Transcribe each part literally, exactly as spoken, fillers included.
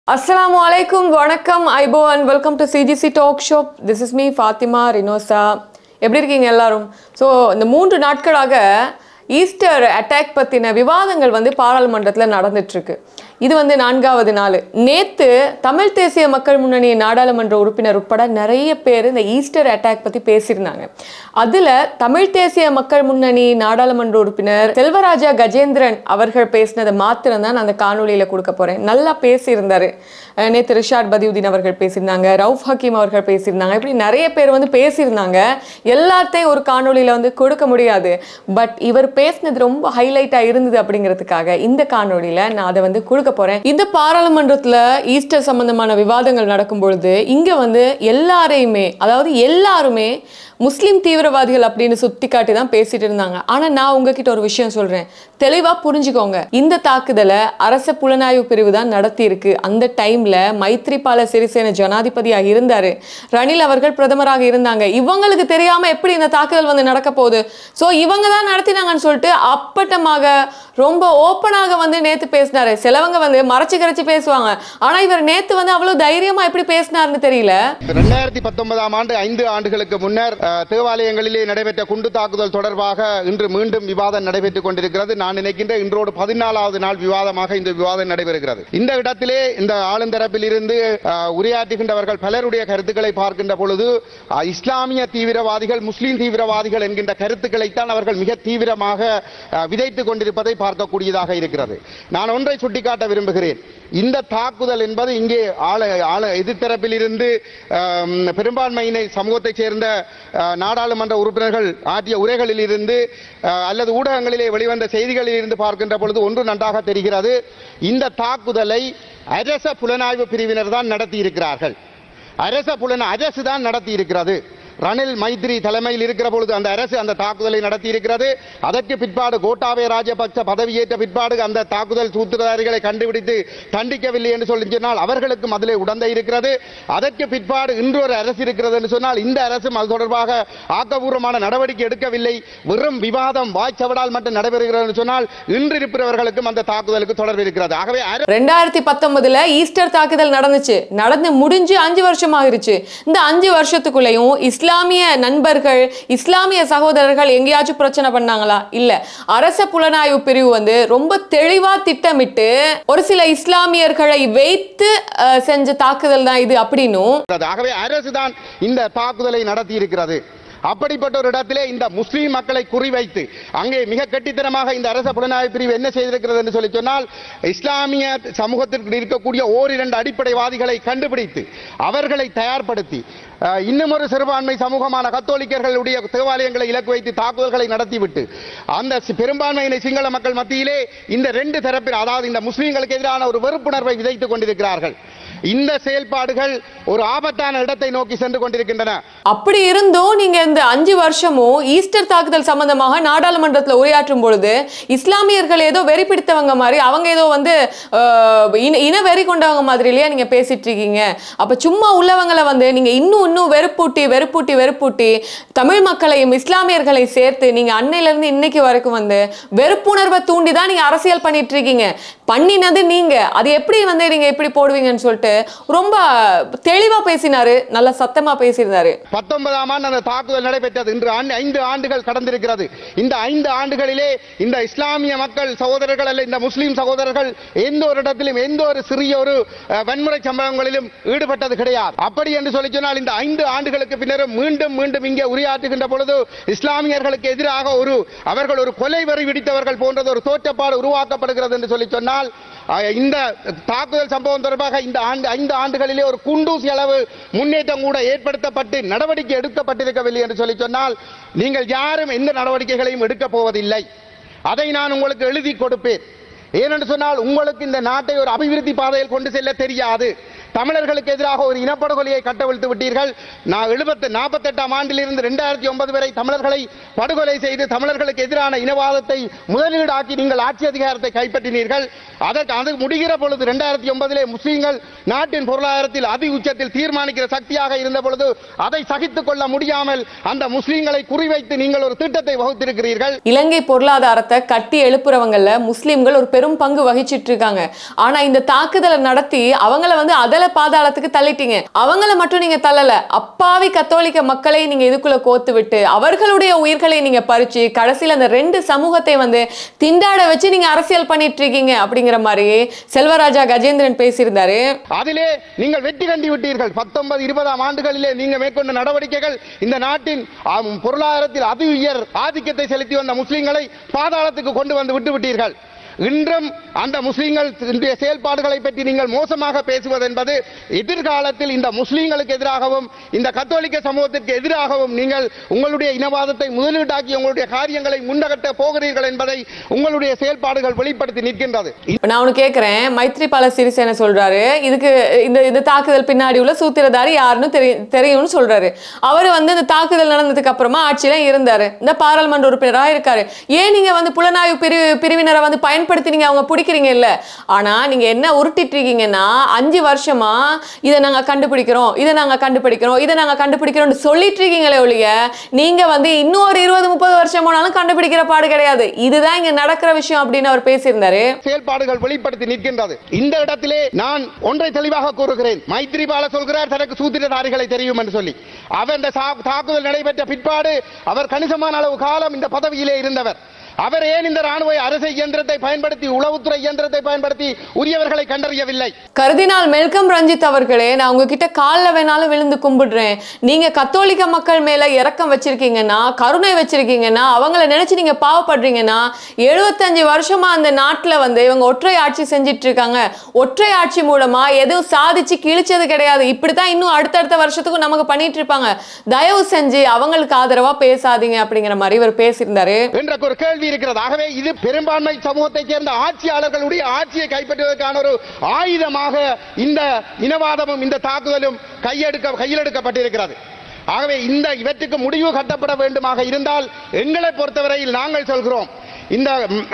Assalamu alaikum, vanakkam, Aibo and welcome to C G C Talk Shop. This is me, Fatima Rinosa. எப்படி இருக்கீங்க எல்லாரும்? So இந்த மூன்று நாட்களாக ஈஸ்டர் அட்டாக் பற்றின விவாதங்கள் வந்து பாராளுமன்றத்தில் நடந்துட்டுருக்கு. இது வந்து நான்காவது நாள். நேற்று தமிழ் தேசிய மக்கள் முன்னணி நாடாளுமன்ற உறுப்பினர் உட்பட நிறைய பேர் இந்த ஈஸ்டர் அட்டாக் பற்றி பேசியிருந்தாங்க. அதில் தமிழ் தேசிய மக்கள் முன்னணி நாடாளுமன்ற உறுப்பினர் செல்வராஜா கஜேந்திரன் அவர்கள் பேசினதை மாத்திரம் தான் நான் அந்த காணொலியில் கொடுக்க போகிறேன். நல்லா பேசியிருந்தார். நேற்று ரிஷாட் பதியுதீன் அவர்கள் பேசியிருந்தாங்க, ரவுஃப் ஹக்கீம் அவர்கள் பேசியிருந்தாங்க, இப்படி நிறைய பேர் வந்து பேசியிருந்தாங்க. எல்லாத்தையும் ஒரு காணொலியில் வந்து கொடுக்க முடியாது. பட் இவர் பேசினது ரொம்ப ஹைலைட்டாக இருந்தது அப்படிங்கிறதுக்காக இந்த காணொலியில் நான் அதை வந்து கொடுக்க போறேன். இந்த பாராளுமன்றத்துல ஈஸ்டர் சம்பந்தமான விவாதங்கள் நடக்கும் பொழுது இங்க வந்து எல்லாரையுமே, அதாவது எல்லாருமே முஸ்லிம் தீவிரவாதிகள் அப்படின்னு சுட்டி காட்டி தான் பேசிட்டு இருந்தாங்க. ஆனா நான் உங்ககிட்ட ஒரு விஷயம் சொல்றேன், தெளிவா புரிஞ்சுக்கோங்க. இந்த தாக்குதலை அரச புலனாய்வு பிரிவு தான் நடத்தி இருக்கு. அந்த டைம்ல மைத்ரிபால சிறிசேன ஜனாதிபதியாக இருந்தாரு, ரணில் அவர்கள் பிரதமராக இருந்தாங்க. இவங்களுக்கு தெரியாம எப்படி இந்த தாக்குதல் வந்து நடக்க போகுது? சோ இவங்க தான் நடத்தினாங்கன்னு சொல்லிட்டு அப்பட்டமாக ரொம்ப ஓப்பனாக வந்து நேத்து பேசினாரு. சிலவங்க வந்து மறைச்சு கரைச்சு பேசுவாங்க, ஆனா இவர் நேத்து வந்து அவ்வளவு தைரியமா எப்படி பேசினாருன்னு தெரியல. இரண்டாயிரத்தி பத்தொன்பதாம் ஆண்டு ஐந்து ஆண்டுகளுக்கு முன்னர் தேவாலயங்களிலே நடைபெற்ற குண்டு தாக்குதல் தொடர்பாக இன்று மீண்டும் விவாதம் நடைபெற்றுக் கொண்டிருக்கிறது. நான் நினைக்கின்ற இன்றோடு பதினாலாவது நாள் விவாதமாக இந்த விவாதம் நடைபெறுகிறது. இந்த இடத்திலே இந்த ஆளுந்தரப்பில் இருந்து உரையாற்றுகின்றவர்கள் பலருடைய கருத்துக்களை பார்க்கின்ற பொழுது இஸ்லாமிய தீவிரவாதிகள், முஸ்லீம் தீவிரவாதிகள் என்கின்ற கருத்துக்களைத்தான் அவர்கள் மிக தீவிரமாக விதைத்துக் கொண்டிருப்பதை பார்க்கக்கூடியதாக இருக்கிறது. நான் ஒன்றை சுட்டிக்காட்ட விரும்புகிறேன். இந்த தாக்குதல் என்பது இங்கே எதிர்த்தரப்பில் இருந்து பெரும்பான்மையினை சமூகத்தைச் சேர்ந்த நாடாளுமன்ற உறுப்பினர்கள் ஆற்றிய உரைகளில் இருந்து அல்லது ஊடகங்களிலே வெளிவந்த செய்திகளில் இருந்து பார்க்கின்ற பொழுது ஒன்று நன்றாக தெரிகிறது. இந்த தாக்குதலை அரச புலனாய்வு பிரிவினர் தான் நடத்தி இருக்கிறார்கள். அரச புலன அரசு தான் நடத்தி இருக்கிறது. ரணில் மைத்ரி தலைமையில் இருக்கிற பொழுது அந்த அரசு அந்த தாக்குதலை நடத்தி இருக்கிறது. அதற்கு பிற்பாடு கோட்டாபய ராஜபக்ச பதவியேற்ற பிற்பாடு அந்த தாக்குதல் சூத்திரதாரிகளை கண்டுபிடித்து தண்டிக்கவில்லை என்று சொல்லி சொன்னால் அவர்களுக்கும் அதிலே உடந்தை இருக்கிறது. அதற்கு பிற்பாடு இன்றொரு அரசு இருக்கிறது என்று சொன்னால் இந்த அரசும் அது தொடர்பாக ஆக்கபூர்வமான நடவடிக்கை எடுக்கவில்லை. வெறும் விவாதம் வாய்ச்சவடால் மட்டும் நடைபெறுகிறது என்று சொன்னால் இன்று இருப்பவர்களுக்கும் அந்த தாக்குதலுக்கு தொடர்பு இருக்கிறது. ஆகவே ரெண்டாயிரத்தி பத்தொன்பதுல ஈஸ்டர் தாக்குதல் நடந்துச்சு, நடந்து முடிஞ்சு அஞ்சு வருஷம் ஆகிருச்சு. இந்த அஞ்சு வருஷத்துக்குள்ளேயும் இஸ்லாமிய நண்பர்கள், இஸ்லாமிய சகோதரர்கள் எங்கேயாச்சும் பிரச்சனை பண்ணாங்களா? இல்ல. அரச புலனாய்வு பிரிவு வந்து ரொம்ப தெளிவா திட்டமிட்டு ஒரு சில இஸ்லாமியர்களை வைத்து செஞ்ச தாக்குதல் தான் இது அப்படின்னும். ஆகவே அரசு தான் இந்த தாக்குதலை நடத்தி இருக்கிறது. அப்படிப்பட்ட ஒரு இடத்திலே இந்த முஸ்லீம் மக்களை குறிவைத்து அங்கே மிக கெட்டித்தனமாக இந்த அரச புலனாய்வு பிரிவு என்ன செய்திருக்கிறது என்று சொல்லி சொன்னால், இஸ்லாமிய சமூகத்திற்கு இருக்கக்கூடிய ஓரிரண்டு அடிப்படைவாதிகளை கண்டுபிடித்து அவர்களை தயார்படுத்தி இன்னும் ஒரு சிறுபான்மை சமூகமான கத்தோலிக்கர்களுடைய தேவாலயங்களை இலக்கு வைத்து தாக்குதல்களை நடத்திவிட்டு அந்த பெரும்பான்மையினை சிங்கள மக்கள் மத்தியிலே இந்த ரெண்டு தரப்பில், அதாவது இந்த முஸ்லீம்களுக்கு எதிரான ஒரு வெறுப்புணர்வை விதைத்துக் கொண்டிருக்கிறார்கள். இந்த செயல்பாடுகள் ஒரு ஆபத்தான இடத்தை நோக்கி சென்று கொண்டிருக்கின்றன. அப்படி இருந்தும் நீங்க இந்த அஞ்சு வருஷமும் ஈஸ்டர் தாக்குதல் சம்பந்தமாக நாடாளுமன்றத்தில் உரையாற்றும் பொழுது இஸ்லாமியர்கள் ஏதோ வெறி பிடித்தவங்க மாதிரி, அவங்க ஏதோ வந்து இன வெறி கொண்டவங்க மாதிரிலேயே நீங்க பேசிட்டு இருக்கீங்க. அப்ப சும்மா உள்ளவங்களை வந்து நீங்க இன்னும் இன்னும் வெறுப்பூட்டி வெறுப்பூட்டி வெறுப்பூட்டி தமிழ் மக்களையும் இஸ்லாமியர்களை சேர்த்து நீங்க அன்னையில இருந்து இன்னைக்கு வரைக்கும் வந்து வெறுப்புணர்வை தூண்டி தான் நீங்க அரசியல் பண்ணிட்டு இருக்கீங்க. பண்ணினது நீங்க, அது எப்படி வந்து நீங்க எப்படி போடுவீங்கன்னு சொல்லிட்டு ரொம்ப தெளிவா பேசினாரு, நல்ல சத்தமா பேசியிருந்தாரு. பத்தொன்பதாம் ஆண்டு அந்த தாக்குதல் நடைபெற்றது. இன்று ஐந்து ஆண்டுகள் கடந்திருக்கிறது. இந்த ஐந்து ஆண்டுகளிலே இந்த இஸ்லாமிய மக்கள் சகோதரர்கள் அல்ல இந்த முஸ்லீம் சகோதரர்கள் எந்த ஒரு இடத்திலும் எந்த ஒரு சிறிய ஒரு வன்முறை சம்பவங்களிலும் ஈடுபட்டது கிடையாது. அப்படி என்று சொல்லி சொன்னால் இந்த ஐந்து ஆண்டுகளுக்கு பின்னரும் மீண்டும் மீண்டும் இங்கே உரையாற்றுகின்ற பொழுது இஸ்லாமியர்களுக்கு எதிராக ஒரு அவர்கள் ஒரு கொலை வரி விடித்தவர்கள் போன்றது ஒரு தோற்றப்பாடு உருவாக்கப்படுகிறது என்று சொல்லி சொன்னால், இந்த தாக்குதல் சம்பவம் தொடர்பாக இந்த ஐந்து ஆண்டுகளிலே ஒரு குண்டூசி அளவு முன்னேற்றம் கூட ஏற்படுத்தப்பட்டு நடவடிக்கை எடுக்கப்பட்டிருக்கவில்லை என்று சொல்லி சொன்னால் நீங்கள் யாரும் எந்த நடவடிக்கைகளையும் எடுக்க போவதில்லை. அதை நான் உங்களுக்கு எழுதி கொடுப்பேன். ஏனென்று சொன்னால் உங்களுக்கு இந்த நாட்டை ஒரு அபிவிருத்தி பாதையில் கொண்டு செல்ல தெரியாது. தமிழர்களுக்கு எதிராக ஒரு இனப்படுகொலையை கட்டவிழ்த்து விட்டீர்கள். நான் எழுபத்து நாற்பத்தி எட்டாம் ஆண்டிலிருந்து இரண்டாயிரத்தி ஒன்பது வரை தமிழர்களை படுகொலை செய்து தமிழர்களுக்கு எதிரான இனவாதத்தை முதலீடாக்கி நீங்கள் ஆட்சி அதிகாரத்தை கைப்பற்றினீர்கள். அதற்கு அது முடிகிற பொழுது இரண்டாயிரத்தி ஒன்பதிலே முஸ்லீம்கள் நாட்டின் பொருளாதாரத்தில் அதி உச்சத்தில் தீர்மானிக்கிற சக்தியாக இருந்த பொழுது அதை சகித்துக் கொள்ள முடியாமல் அந்த முஸ்லீம்களை குறிவைத்து நீங்கள் ஒரு திட்டத்தை வகுத்திருக்கிறீர்கள். இலங்கை பொருளாதாரத்தை கட்டி எழுப்புறவங்கல முஸ்லீம்கள் ஒரு பெரும் பங்கு வகிச்சிட்டு இருக்காங்க. ஆனா இந்த தாக்குதலை நடத்தி அவங்கள வந்து அதல பாதாளத்துக்கு தள்ளிட்டீங்க. அவங்கள மட்டும் நீங்க தள்ளல, அப்பாவி கத்தோலிக்க மக்களை நீங்க இதுக்குள்ள கோத்து விட்டு அவர்களுடைய உயிர்களை நீங்க பறிச்சு கடைசியில் அந்த ரெண்டு சமூகத்தை வந்து திண்டாட வச்சு நீங்க அரசியல் பண்ணிட்டு இருக்கீங்க அப்படிங்கிற மாதிரி செல்வராஜா கஜேந்திரன் பேசியிருந்தாரு. அதிலே நீங்கள் வெற்றி கண்டு விட்டீர்கள். பத்தொன்பது இருபதாம் ஆண்டுகளிலே நீங்க மேற்கொண்ட நடவடிக்கைகள் இந்த நாட்டின் பொருளாதாரத்தில் அதி உயர் ஆதிக்கத்தை செலுத்தி வந்த முஸ்லிம்களை பாதாளத்துக்கு கொண்டு வந்து விட்டு விட்டீர்கள். இன்றும் அந்த முஸ்லீம்கள் செயல்பாடுகளை பற்றி நீங்கள் மோசமாக பேசுவது என்பது எதிர்காலத்தில் இந்த முஸ்லீம்களுக்கு எதிராகவும் இந்த கத்தோலிக்க சமூகத்திற்கு எதிராகவும் நீங்கள் உங்களுடைய இனவாதத்தை முதலீட்டாக்கி உங்களுடைய காரியங்களை முன்னகட்ட போகிறீர்கள் என்பதை உங்களுடைய செயல்பாடுகள் வெளிப்படுத்தி நிற்கின்றது. நான் ஒன்று கேட்கிறேன், மைத்ரிபால சிறிசேன சொல்றாரு இதுக்கு இந்த இந்த தாக்குதல் பின்னாடி உள்ள சூத்திரதாரி யாருன்னு தெரியும் தெரியும்னு சொல்றாரு. அவர் வந்து இந்த தாக்குதல் நடந்ததுக்கு அப்புறமா ஆட்சியில இருந்தாரு, இந்த பாராளுமன்ற உறுப்பினராக இருக்காரு. ஏன் நீங்க வந்து புலனாய்வு பிரிவு பிரிவினரை வந்து பயன் பயன்படுத்தி அவங்க பிடிக்கிறீங்க இல்ல? ஆனா நீங்க என்ன உருட்டிட்டு இருக்கீங்கன்னா அஞ்சு வருஷமா இதை நாங்க கண்டுபிடிக்கிறோம் இதை நாங்க கண்டுபிடிக்கிறோம் இதை நாங்க கண்டுபிடிக்கிறோம் சொல்லிட்டு இருக்கீங்களே ஒழிய நீங்க வந்து இன்னும் ஒரு இருபது முப்பது வருஷம் போனாலும் கண்டுபிடிக்கிற பாடு கிடையாது. இதுதான் இங்க நடக்கிற விஷயம் அப்படின்னு அவர் பேசியிருந்தாரு. செயல்பாடுகள் வெளிப்படுத்தி நிற்கின்றது. இந்த இடத்திலே நான் ஒன்றை தெளிவாக கூறுகிறேன். மைத்ரிபால சொல்கிறார் தனக்கு சூத்திரதாரிகளை தெரியும் என்று சொல்லி. அவர் இந்த தாக்குதல் நடைபெற்ற பிற்பாடு அவர் கணிசமான அளவு காலம் இந்த பதவியிலே இருந்தவர். அவர் ஏன் இந்த ராணுவ அரசு இயந்திரத்தை பயன்படுத்தி உளவுத்துறை இயந்திரத்தை பயன்படுத்தி உரியவர்களை கண்டறியவில்லை? கர்தினால் மெல்கம் ரஞ்சித் அவர்களே, நான் உங்ககிட்ட காலில் வேணாலும் விழுந்து கும்பிடுறேன். நீங்க கத்தோலிக்க மக்கள் மேல இரக்கம் வச்சிருக்கீங்கன்னா, கருணை வச்சிருக்கீங்கன்னா, அவங்கள நினைச்சு நீங்க பாவப்படுறீங்கன்னா, எழுபத்தஞ்சு வருஷமா அந்த நாட்டுல வந்து இவங்க ஒற்றை ஆட்சி செஞ்சிட்டு இருக்காங்க. ஒற்றை ஆட்சி மூலமா எதுவும் சாதிச்சு கிழிச்சது கிடையாது. இப்படித்தான் இன்னும் அடுத்தடுத்த வருஷத்துக்கும் நமக்கு பண்ணிட்டு இருப்பாங்க. தயவு செஞ்சு அவங்களுக்கு ஆதரவா பேசாதீங்க அப்படிங்கிற மாதிரி இவர் பேசியிருந்தாரு என்ற ஒரு கேள்வி இருக்கிறது. ஆகவே இது பெரும்பான்மை சமூகத்தைச் சேர்ந்த ஆட்சியாளர்களுடைய ஆட்சியை கைப்பற்றுவதற்கான ஒரு ஆயுதமாக இந்த இனவாதமும் இந்த தாக்குதலும் கையெடுக்க கையிலெடுக்கப்பட்டிருக்கிறது. ஆகவே இந்த இவற்றுக்கு முடிவு கட்டப்பட வேண்டுமாக இருந்தால் எங்களை பொறுத்தவரையில் நாங்கள் சொல்கிறோம், இந்த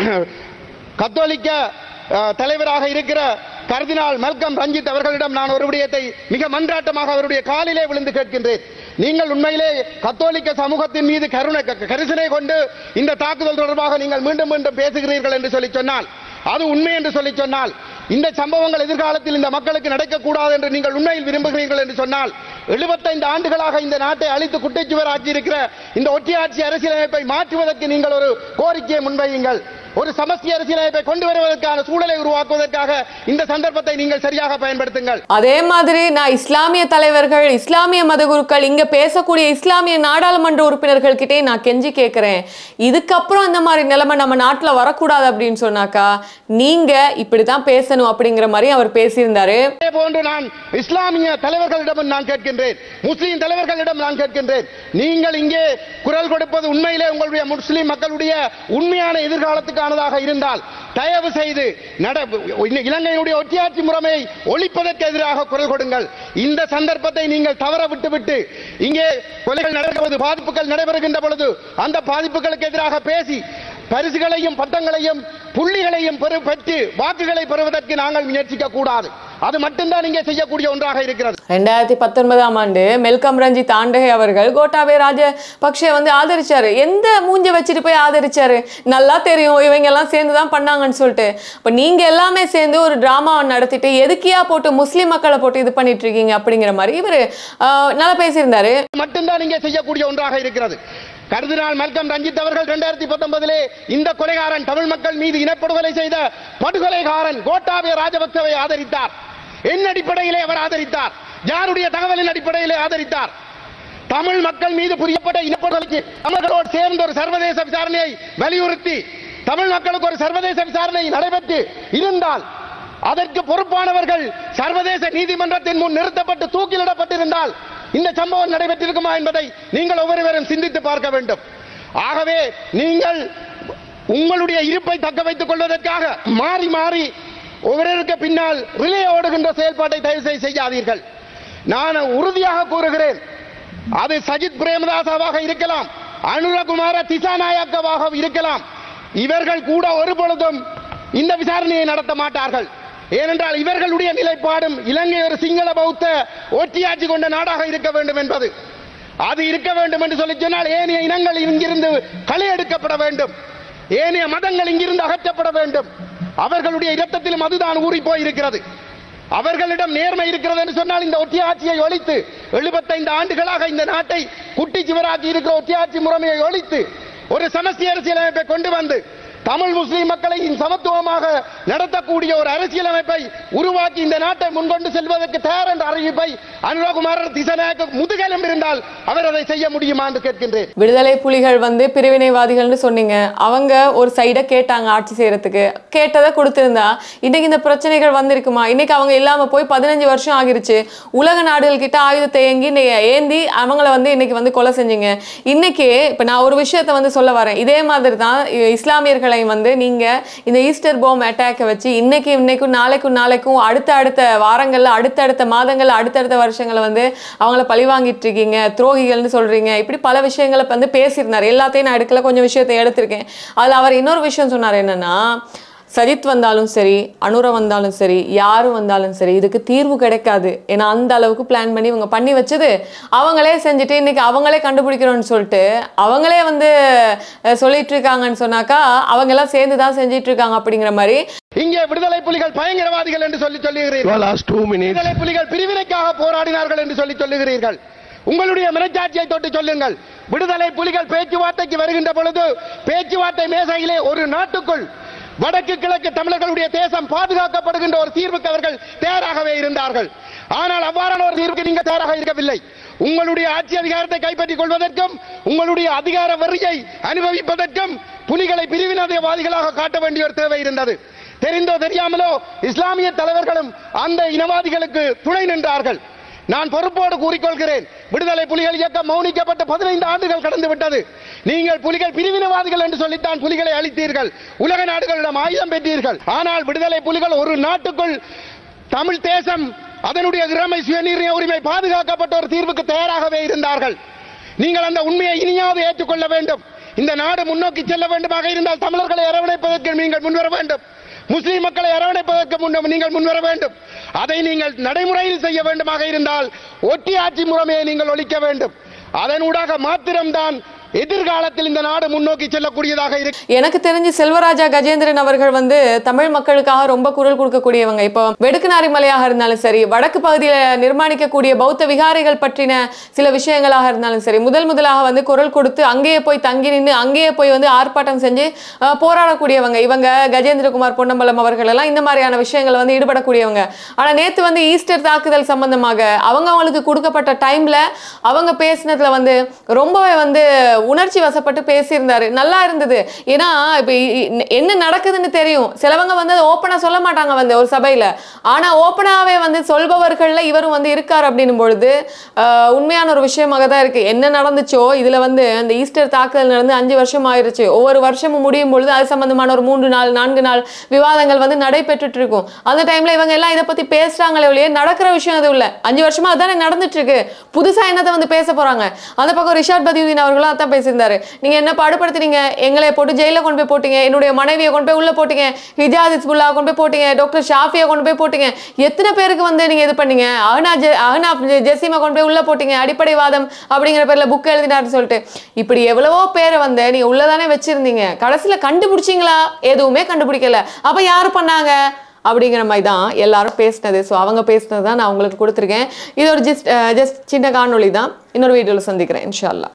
கத்தோலிக்க தலைவராக இருக்கிற கர்தினால் மெல்கம் ரஞ்சித் அவர்களிடம் நான் ஒரு விடயத்தை மிக மன்றாட்டமாக அவருடைய காலிலே விழுந்து கேட்கின்றேன். நீங்கள் உண்மையிலே கத்தோலிக்க சமூகத்தின் மீது கருணை கரிசனை கொண்டு இந்த தாக்குதல் தொடர்பாக நீங்கள் மீண்டும் மீண்டும் பேசுகிறீர்கள் என்று சொல்லி சொன்னால், அது உண்மை என்று சொல்லி சொன்னால், இந்த சம்பவங்கள் எதிர்காலத்தில் இந்த மக்களுக்கு நடக்கக்கூடாது என்று நீங்கள் உண்மையில் விரும்புகிறீர்கள் என்று சொன்னால், எழுபத்தைந்து ஆண்டுகளாக இந்த நாட்டை அழித்து குட்டைச்சுவர் ஆட்சி இருக்கிற இந்த ஒற்றையாட்சி அரசியலமைப்பை மாற்றுவதற்கு நீங்கள் ஒரு கோரிக்கையை முன்வையுங்கள். ஒரு சமஸ்தி அரசியலமைப்பை கொண்டு வருவதற்கான சூழலை உருவாக்குவதற்காக இந்த சந்தர்ப்பத்தை நீங்கள் சரியாக பயன்படுத்துங்கள். அதே மாதிரி நான் இஸ்லாமிய தலைவர்கள், இஸ்லாமிய மதகுருக்கள், இங்க பேசக்கூடிய இஸ்லாமிய நாடாளுமன்ற உறுப்பினர்கள் கிட்டே நான் கெஞ்சி கேட்கிறேன், இதுக்கப்புறம் இந்த மாதிரி நிலைமை நம்ம நாட்டுல வரக்கூடாது அப்படின்னு சொன்னாக்கா நீங்க இப்படித்தான் பேசணும் அப்படிங்கிற மாதிரி அவர் பேசியிருந்தாரு. அதே போன்று நான் இஸ்லாமிய தலைவர்களிடம் நான் கேட்கின்றேன், முஸ்லிம் தலைவர்களிடம் நான் கேட்கின்றேன், நீங்கள் இங்கே குரல் கொடுப்பது உண்மையிலே உங்களுடைய முஸ்லிம் மக்களுடைய உண்மையான எதிர்காலத்துக்கு இருந்தால் தயவு செய்து இலங்கையினுடைய ஒற்றையாட்சி முறையை ஒழிப்பதற்கு எதிராக குரல் கொடுங்கள். இந்த சந்தர்ப்பத்தை நீங்கள் தவற விட்டுவிட்டு இங்கே கொலைகள் நடக்கும்போது, பாதிப்புகள் நடைபெறுகின்ற பொழுது அந்த பாதிப்புகளுக்கு எதிராக பேசி பரிசுகளையும் பட்டங்களையும் புள்ளிகளையும் பெற்று வாக்குகளை பெறுவதற்கு நாங்கள் முயற்சிக்க கூடாது. அது மட்டும்தான் இங்கே செய்யக்கூடிய ஒன்றாக இருக்கிறது. ரெண்டாயிரத்தி பத்தொன்பதாம் ஆண்டு மெல்கம் ரஞ்சித் ஆண்டகை அவர்கள் கோட்டாபய ராஜபக்ஷே வந்து ஆதரிச்சாரு. எந்த மூஞ்ச வச்சுட்டு போய் ஆதரிச்சாரு? நல்லா தெரியும் இவங்க எல்லாம் சேர்ந்துதான் பண்ணாங்கன்னு சொல்லிட்டு. இப்ப நீங்க எல்லாமே சேர்ந்து ஒரு டிராமாவை நடத்திட்டு எதுக்கியா போட்டு முஸ்லிம் மக்களை போட்டு இது பண்ணிட்டு இருக்கீங்க அப்படிங்கிற மாதிரி இவரு நல்லா பேசியிருந்தாரு. மட்டும்தான் இங்கே செய்யக்கூடிய ஒன்றாக இருக்கிறது. கர்தினால் மெல்கம் ரஞ்சித் அவர்கள் இரண்டாயிரத்தி பத்தொன்பதிலே இந்த கொலைகாரன் தமிழ் மக்கள் மீது இனப்படுகொலை செய்த படுகொலைகாரன் கோட்டாபய ராஜபக்சவை ஆதரித்தார். என் அடிப்படையிலே அவர் ஆதரித்தார்? யாருடைய தகவலின் அடிப்படையிலே ஆதரித்தார்? தமிழ் மக்கள் மீது புரியப்பட்ட இனப்படுகொலைக்கு தமிழர்களோடு சேர்ந்து ஒரு சர்வதேச விசாரணையை வலியுறுத்தி தமிழ் மக்களுக்கு ஒரு சர்வதேச விசாரணை நடைபெற்று இருந்தால் அதற்கு பொறுப்பானவர்கள் சர்வதேச நீதிமன்றத்தின் முன் நிறுத்தப்பட்டு தூக்கிலிடப்பட்டிருந்தால் இந்த சம்பவம் நடைபெற்றிருக்குமா என்பதை நீங்கள் ஒவ்வொருவரும் சிந்தித்து பார்க்க வேண்டும். ஆகவே நீங்கள் உங்களுடைய இருப்பை தக்க வைத்துக் கொள்வதற்காக மாறி மாறி ஒவ்வொருவருக்கு பின்னால் ரிலே ஓடுகின்ற செயல்பாட்டை தயவு செய்து செய்யாதீர்கள். நான் உறுதியாக கூறுகிறேன், அது சஜித் பிரேமதாசாவாக இருக்கலாம், அனுரகுமார திசாநாயக்கவாக இருக்கலாம், இவர்கள் கூட ஒரு பொழுதும் இந்த விசாரணையை நடத்த மாட்டார்கள். ஏனென்றால் இவர்களுடைய நிலைப்பாடும் இலங்கை ஒரு சிங்கள பௌத்த ஒற்றியாட்சி கொண்ட நாடாக இருக்க வேண்டும் என்பது. அது இருக்க வேண்டும் என்று சொல்லி சொன்னால் ஏனைய இனங்கள் இங்கிருந்து களை எடுக்கப்பட வேண்டும், ஏனைய மதங்கள் இங்கிருந்து அகற்றப்பட வேண்டும். அவர்களுடைய இரத்தத்திலும் அதுதான் ஊறி போயிருக்கிறது. அவர்களிடம் நேர்மை இருக்கிறது என்று சொன்னால் இந்த ஒற்றியாட்சியை ஒழித்து எழுபத்தைந்து ஆண்டுகளாக இந்த நாட்டை குட்டி சிவராட்சி இருக்கிற ஒற்றியாட்சி முறைமையை ஒழித்து ஒரு சமஸ்தி அரசியலமைப்பை கொண்டு வந்து தமிழ் முஸ்லிம் மக்களை சமத்துவமாக நடத்தக்கூடிய ஒரு அரசியலமைப்பை உருவாக்கி இந்த நாட்டை முன்கொண்டு செல்வதற்கு தயார் என்ற அறிவிப்பை அனுரகுமார திசாநாயக்க முதுகெலும் இருந்தால் அவர் அதை செய்ய முடியுமா என்று கேட்கின்றேன். விடுதலை புலிகள் வந்து பிரிவினைவாதிகள்னு சொன்னீங்க, அவங்க ஒரு சைடை கேட்டாங்க ஆட்சி செய்யறதுக்கு, கேட்டதை கொடுத்திருந்தா இன்னைக்கு இந்த பிரச்சனைகள் வந்திருக்குமா? இன்னைக்கு அவங்க இல்லாம போய் பதினஞ்சு வருஷம் ஆகிருச்சு. உலக நாடுகள் கிட்ட ஆயுதத்தை ஏங்கி ஏந்தி அவங்கள வந்து இன்னைக்கு வந்து கொலை செஞ்சீங்க. இன்னைக்கு இப்ப நான் ஒரு விஷயத்த வந்து சொல்ல வரேன், இதே மாதிரி தான் இஸ்லாமியர்களை வந்து நீங்க இந்த ஈஸ்டர் பாம் அட்டாக்கை வச்சு இன்னைக்கு இன்னைக்கும் நாளைக்கும் நாளைக்கும் அடுத்த அடுத்த வாரங்கள்ல அடுத்தடுத்த மாதங்கள்ல அடுத்தடுத்த வருஷங்களை வந்து அவங்கள பழி வாங்கிட்டு இருக்கீங்க, துரோகிகள்னு சொல்றீங்க, இப்படி பல விஷயங்களை வந்து பேசியிருந்தார். எல்லாத்தையும் நான் எடுக்கல, கொஞ்சம் விஷயத்தை எடுத்திருக்கேன். அதுல அவர் இன்னொரு விஷயம் சொன்னார், என்னன்னா சஜித் வந்தாலும் சரி, அனுர வந்தாலும் சரி, யாரும் வந்தாலும் சரி, இதுக்கு தீர்வு கிடைக்காது. ஏன்னா அந்த அளவுக்கு பிளான் பண்ணி இவங்க பண்ணி வச்சது அவங்களே செஞ்சுட்டு இன்னைக்கு அவங்களே கண்டுபிடிக்கிறோம்னு சொல்லிட்டு அவங்களே வந்து சொல்லிட்டு இருக்காங்கன்னு சொன்னாக்கா அவங்க எல்லாம் சேர்ந்து தான் செஞ்சிட்டு இருக்காங்க அப்படிங்கிற மாதிரி. இங்கே விடுதலை புலிகள் பயங்கரவாதிகள் என்று சொல்லி சொல்லுகிறீர்கள், விடுதலை புலிகள் பிரிவினைக்காக போராடினார்கள் என்று சொல்லி சொல்லுகிறீர்கள். உங்களுடைய மனச்சாட்சியை தொட்டு சொல்லுங்கள். விடுதலை புலிகள் பேச்சுவார்த்தைக்கு வருகின்ற பொழுது பேச்சுவார்த்தை மேசையிலே ஒரு நாட்டுக்குள் வடக்கு கிழக்கு தமிழர்களுடைய தேசம் பாதுகாக்கப்படுகின்ற ஒரு தீர்வுக்கு அவர்கள் தயாராகவே இருந்தார்கள். ஆனால் அவ்வாறான ஒரு தீர்வுக்கு நீங்க தயாராக இருக்கவில்லை. உங்களுடைய ஆட்சி அதிகாரத்தை கைப்பற்றிக் கொள்வதற்கும் உங்களுடைய அதிகார வரியை அனுபவிப்பதற்கும் புலிகளை பிரிவினைவாதிகளாக காட்ட வேண்டிய ஒரு தேவை இருந்தது. தெரிந்தோ தெரியாமலோ இஸ்லாமிய தலைவர்களும் அந்த இனவாதிகளுக்கு துணை நின்றார்கள். நான் பொறுப்போடு கூறிக்கொள்கிறேன், விடுதலை புலிகள் இயக்கம் மௌனிக்கப்பட்ட பதினைந்து ஆண்டுகள் கடந்து விட்டது. நீங்கள் புலிகள் பிரிவினைவாதிகள் என்று சொல்லித்தான் புலிகளை அழித்தீர்கள், உலக நாடுகளிடம் ஆயுதம் பெற்றீர்கள். ஆனால் விடுதலை புலிகள் ஒரு நாட்டுக்குள் தமிழ் தேசம் அதனுடைய இறைமை சுயநிர்ணய உரிமை பாதுகாக்கப்பட்ட ஒரு தீர்வுக்கு தயாராகவே இருந்தார்கள். நீங்கள் அந்த உண்மையை இனியாவது ஏற்றுக்கொள்ள வேண்டும். இந்த நாடு முன்னோக்கி செல்ல வேண்டுமாக இருந்தால் தமிழர்களை அரவணைப்பதற்கு நீங்கள் முன்வர வேண்டும், முஸ்லிம் மக்களை அரவணைப்பதற்கு முன் நீங்கள் முன்வர வேண்டும். அதை நீங்கள் நடைமுறையில் செய்ய வேண்டுமாக இருந்தால் ஒட்டியாட்சி முறைமையை நீங்கள் ஒழிக்க வேண்டும். அதனூடாக மாத்திரம்தான் எதிர்காலத்தில் இந்த நாடு முன்னோக்கி செல்லக்கூடியதாக இருக்கு. எனக்கு தெரிஞ்சு செல்வராஜா கஜேந்திரன் அவர்கள் வந்து தமிழ் மக்களுக்காக ரொம்ப குரல் கொடுக்கக்கூடியவங்க. இப்போ வெடுக்குநாரி மலையாக இருந்தாலும் சரி, வடக்கு பகுதியில் நிர்மாணிக்கக்கூடிய பௌத்த விகாரைகள் பற்றின சில விஷயங்களாக இருந்தாலும் சரி, முதல் முதலாக வந்து குரல் கொடுத்து அங்கேயே போய் தங்கி நின்று அங்கேயே போய் வந்து ஆர்ப்பாட்டம் செஞ்சு போராடக்கூடியவங்க இவங்க. கஜேந்திரகுமார் பொன்னம்பலம் அவர்கள் எல்லாம் இந்த மாதிரியான விஷயங்களை வந்து ஈடுபடக்கூடியவங்க. ஆனா நேத்து வந்து ஈஸ்டர் தாக்குதல் சம்பந்தமாக அவங்க அவங்களுக்கு கொடுக்கப்பட்ட டைம்ல அவங்க பேசினதுல வந்து ரொம்பவே வந்து உணர்ச்சி வசப்பட்டு பேசியிருந்தாரு. நல்லா இருந்தது. ஏன்னா இப்ப என்ன நடக்குதுன்னு தெரியும். சிலவங்க வந்து ஓப்பனா சொல்ல மாட்டாங்க வந்து ஒரு சபையில. ஆனா ஓப்பனாவே வந்து சொல்பவர்கள்ல இவரும் வந்து இருக்காரு அப்படின்னும் பொழுது உண்மையான ஒரு விஷயமாக தான் இருக்கு. என்ன நடந்துச்சோ இதுல வந்து அந்த ஈஸ்டர் தாக்குதல் நடந்து அஞ்சு வருஷம் ஆயிருச்சு. ஒவ்வொரு வருஷமும் முடியும் பொழுது அது சம்பந்தமான ஒரு மூன்று நாள் நான்கு நாள் விவாதங்கள் வந்து நடைபெற்றுட்டு இருக்கும். அந்த டைம்ல இவங்க எல்லாம் இதை பத்தி பேசுறாங்களே ஒழிய நடக்கிற விஷயம் அது இல்ல. அஞ்சு வருஷமா அதானே நடந்துட்டு இருக்கு. புதுசா என்னத்தை வந்து பேச போறாங்க? அந்த பக்கம் ரிஷாட் பதியுதீன் அவர்களும் அதான் பேசியிருந்தாரு. நீங்க என்ன பாடுபடுத்துறீங்க, எங்களை போட்டு ஜெயில கொண்டு போய் போட்டீங்க, என்னுடைய மனைவியை கொண்டு போய் உள்ள போட்டீங்க, ஹிஜாஸ் இஸ்புல்லா கொண்டு போய் போட்டீங்க, டாக்டர் ஷாஃபியா கொண்டு போய் போட்டீங்க, எத்தனை பேருக்கு வந்து நீங்க இது பண்ணீங்க, அஹ்னா அஹ்னா ஜெசிமா கொண்டு போய் உள்ள போட்டீங்க, அடிப்படைவாதம் அப்படிங்கிற பேர்ல புக் எழுதினாருன்னு சொல்லிட்டு இப்படி எவ்வளவோ பேரை வந்து நீங்க உள்ளதானே வச்சிருந்தீங்க. கடைசியில கண்டுபிடிச்சிங்களா? எதுவுமே கண்டுபிடிக்கல. அப்ப யாரு பண்ணாங்க அப்படிங்கிற மாதிரி தான் எல்லாரும் பேசினது. ஸோ அவங்க பேசினது தான் நான் உங்களுக்கு கொடுத்துருக்கேன். இது ஒரு ஜஸ்ட் ஜஸ்ட் சின்ன காணொலி தான். இன்னொரு வீடியோவில் சந்திக்கிறேன் இன்ஷா அல்லாஹ்.